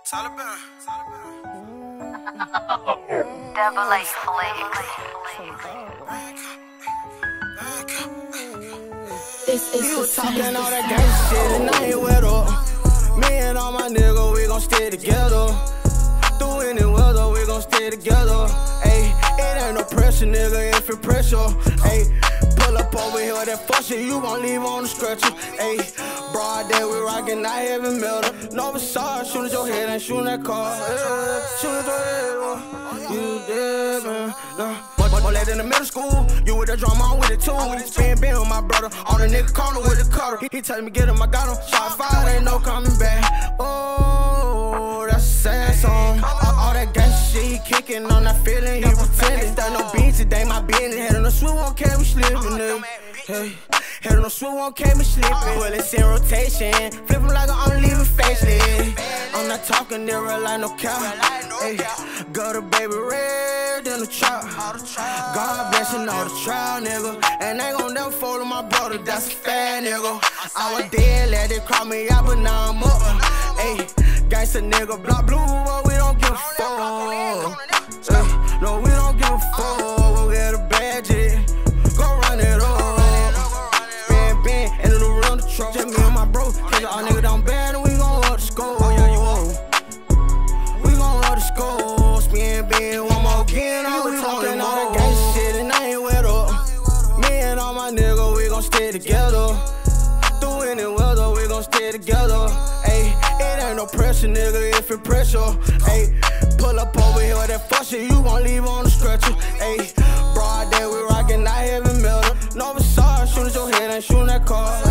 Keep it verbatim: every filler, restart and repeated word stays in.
Taliban. Double A Flix. This is You was talking all that gangsta shit and I ain't with her. Me and all my niggas, we gon' stay together. Through any weather, we gon' stay together. Ayy, it ain't no pressure, nigga, if it pressure. Ayy, pull up over here, that fuck shit, you gon' leave on the stretcher. Ayy, broad day, we rockin', I haven't melted. No Versace, shoot at your head, ain't shooting that car. Yeah, shoot at your head, uh, you dead, man. Nah. More late in the middle school, you with the drum, I'm with it too. Spin been with my brother, on the nigga corner with the cutter. He, he telling me get him, I got him. Shot fired, ain't no coming back. Oh, that's a sad song. All, all that gangsta shit, he kicking on that feeling, he pretending. Start no beats today, my business. Head on the swim, won't carry me slipping, nigga. Hey, head on the swim, won't carry me slipping. Bullets in rotation, flipping like I'm leaving faceless. I'm not talking there like no cow. Hey, got a baby red in the trap. God blessing all the trial, nigga. And they gon' never follow my brother, that's a fat nigga. I was dead, let it call me out, but now I'm up. Hey, gangsta nigga, block blue, but we don't give a fuck. Hey, no, we don't give a fuck. Go get a badge, go run it up. Bang, bang, and it'll run the truck. Just me and my bro, cause all niggas down bad, and we gon' up the score. We gon' up the score. Spin, bang, one more again. I was talking all that gangsta shit, and I ain't with her. Me and all my niggas, we gon' stay together. Through any weather, we gon' stay together. Ayy, it ain't no pressure, nigga, if it pressure. Ayy, pull up over here with that fuck shit, you gon' leave on the stretcher. Ayy, broad day, we rockin', I haven't melted. No Versace, shoot at your head, ain't shooting that car.